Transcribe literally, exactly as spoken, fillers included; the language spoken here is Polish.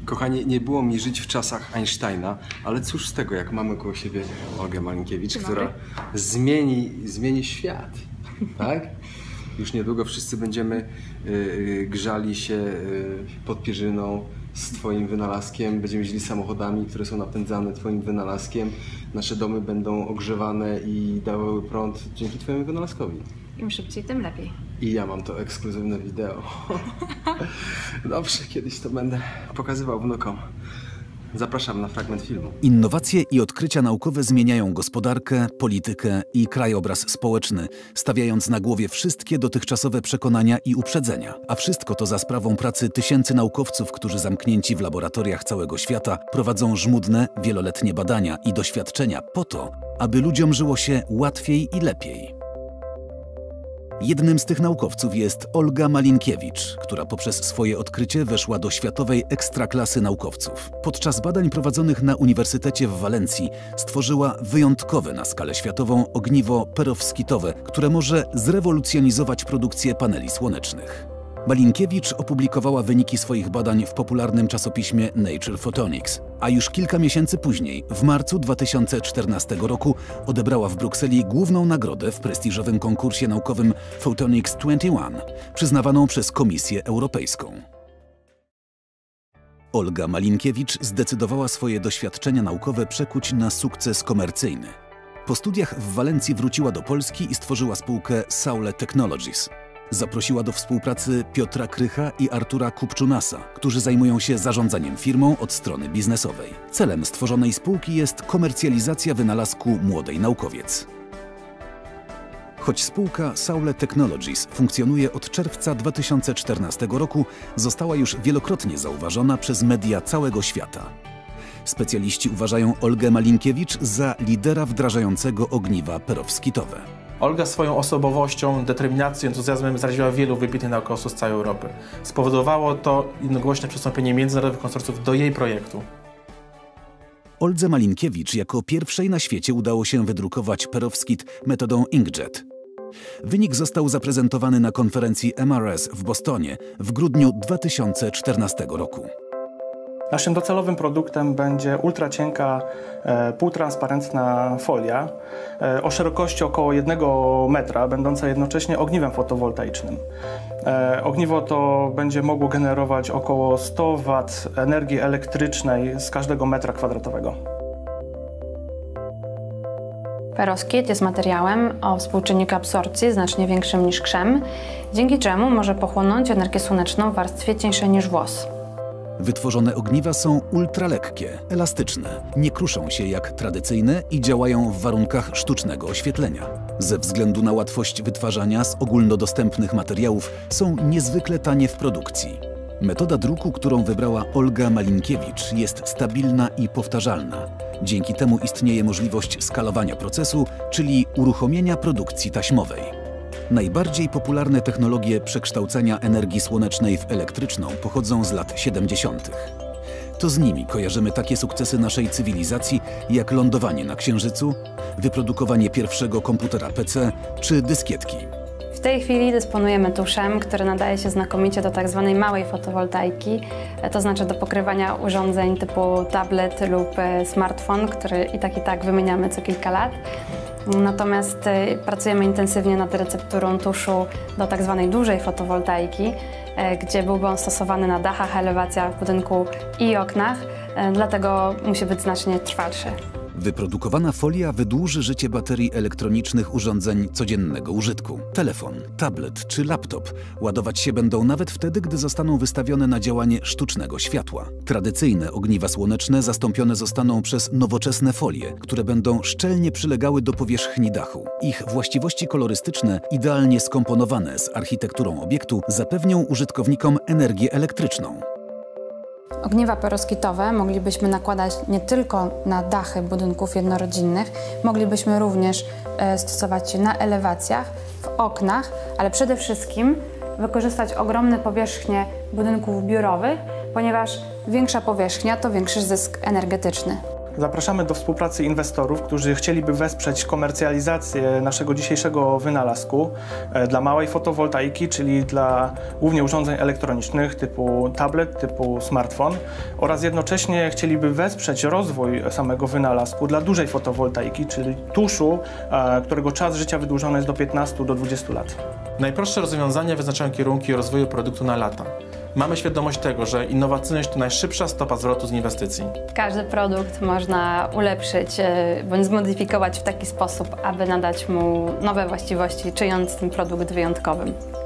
Kochani, nie było mi żyć w czasach Einsteina, ale cóż z tego, jak mamy koło siebie Olgę Malinkiewicz, która zmieni, zmieni świat, tak? Już niedługo wszyscy będziemy y, grzali się y, pod pierzyną z Twoim wynalazkiem, będziemy jeździli samochodami, które są napędzane Twoim wynalazkiem. Nasze domy będą ogrzewane i dawały prąd dzięki Twojemu wynalazkowi. Im szybciej, tym lepiej. I ja mam to ekskluzywne wideo. Dobrze, kiedyś to będę pokazywał wnukom. Zapraszam na fragment filmu. Innowacje i odkrycia naukowe zmieniają gospodarkę, politykę i krajobraz społeczny, stawiając na głowie wszystkie dotychczasowe przekonania i uprzedzenia. A wszystko to za sprawą pracy tysięcy naukowców, którzy zamknięci w laboratoriach całego świata prowadzą żmudne, wieloletnie badania i doświadczenia po to, aby ludziom żyło się łatwiej i lepiej. Jednym z tych naukowców jest Olga Malinkiewicz, która poprzez swoje odkrycie weszła do światowej ekstraklasy naukowców. Podczas badań prowadzonych na Uniwersytecie w Walencji stworzyła wyjątkowe na skalę światową ogniwo perowskitowe, które może zrewolucjonizować produkcję paneli słonecznych. Malinkiewicz opublikowała wyniki swoich badań w popularnym czasopiśmie Nature Photonics, a już kilka miesięcy później, w marcu dwa tysiące czternastego roku, odebrała w Brukseli główną nagrodę w prestiżowym konkursie naukowym Photonics dwadzieścia jeden, przyznawaną przez Komisję Europejską. Olga Malinkiewicz zdecydowała swoje doświadczenia naukowe przekuć na sukces komercyjny. Po studiach w Walencji wróciła do Polski i stworzyła spółkę Saule Technologies. Zaprosiła do współpracy Piotra Krycha i Artura Kupczunasa, którzy zajmują się zarządzaniem firmą od strony biznesowej. Celem stworzonej spółki jest komercjalizacja wynalazku młodej naukowiec. Choć spółka Saule Technologies funkcjonuje od czerwca dwa tysiące czternastego roku, została już wielokrotnie zauważona przez media całego świata. Specjaliści uważają Olgę Malinkiewicz za lidera wdrażającego ogniwa perowskitowe. Olga swoją osobowością, determinacją, entuzjazmem zaraziła wielu wybitnych naukowców z całej Europy. Spowodowało to jednogłośne przystąpienie międzynarodowych konsorcjów do jej projektu. Oldze Malinkiewicz jako pierwszej na świecie udało się wydrukować perowskit metodą inkjet. Wynik został zaprezentowany na konferencji M R S w Bostonie w grudniu dwa tysiące czternastego roku. Naszym docelowym produktem będzie ultracienka, e, półtransparentna folia e, o szerokości około jednego metra, będąca jednocześnie ogniwem fotowoltaicznym. E, ogniwo to będzie mogło generować około sto watów energii elektrycznej z każdego metra kwadratowego. Perowskit jest materiałem o współczynniku absorpcji znacznie większym niż krzem, dzięki czemu może pochłonąć energię słoneczną w warstwie cieńszej niż włos. Wytworzone ogniwa są ultralekkie, elastyczne, nie kruszą się jak tradycyjne i działają w warunkach sztucznego oświetlenia. Ze względu na łatwość wytwarzania z ogólnodostępnych materiałów są niezwykle tanie w produkcji. Metoda druku, którą wybrała Olga Malinkiewicz, jest stabilna i powtarzalna. Dzięki temu istnieje możliwość skalowania procesu, czyli uruchomienia produkcji taśmowej. Najbardziej popularne technologie przekształcania energii słonecznej w elektryczną pochodzą z lat siedemdziesiątych. To z nimi kojarzymy takie sukcesy naszej cywilizacji jak lądowanie na Księżycu, wyprodukowanie pierwszego komputera P C czy dyskietki. W tej chwili dysponujemy tuszem, który nadaje się znakomicie do tak zwanej małej fotowoltaiki, to znaczy do pokrywania urządzeń typu tablet lub smartfon, który i tak i tak wymieniamy co kilka lat. Natomiast pracujemy intensywnie nad recepturą tuszu do tak zwanej dużej fotowoltaiki, gdzie byłby on stosowany na dachach, elewacjach w budynku i oknach, dlatego musi być znacznie trwalszy. Wyprodukowana folia wydłuży życie baterii elektronicznych urządzeń codziennego użytku. Telefon, tablet czy laptop ładować się będą nawet wtedy, gdy zostaną wystawione na działanie sztucznego światła. Tradycyjne ogniwa słoneczne zastąpione zostaną przez nowoczesne folie, które będą szczelnie przylegały do powierzchni dachu. Ich właściwości kolorystyczne, idealnie skomponowane z architekturą obiektu, zapewnią użytkownikom energię elektryczną. Ogniwa perowskitowe moglibyśmy nakładać nie tylko na dachy budynków jednorodzinnych, moglibyśmy również stosować je na elewacjach, w oknach, ale przede wszystkim wykorzystać ogromne powierzchnie budynków biurowych, ponieważ większa powierzchnia to większy zysk energetyczny. Zapraszamy do współpracy inwestorów, którzy chcieliby wesprzeć komercjalizację naszego dzisiejszego wynalazku dla małej fotowoltaiki, czyli dla głównie urządzeń elektronicznych typu tablet, typu smartfon, oraz jednocześnie chcieliby wesprzeć rozwój samego wynalazku dla dużej fotowoltaiki, czyli tuszu, którego czas życia wydłużony jest do piętnastu do dwudziestu lat. Najprostsze rozwiązania wyznaczają kierunki rozwoju produktu na lata. Mamy świadomość tego, że innowacyjność to najszybsza stopa zwrotu z inwestycji. Każdy produkt można ulepszyć bądź zmodyfikować w taki sposób, aby nadać mu nowe właściwości, czyniąc ten produkt wyjątkowym.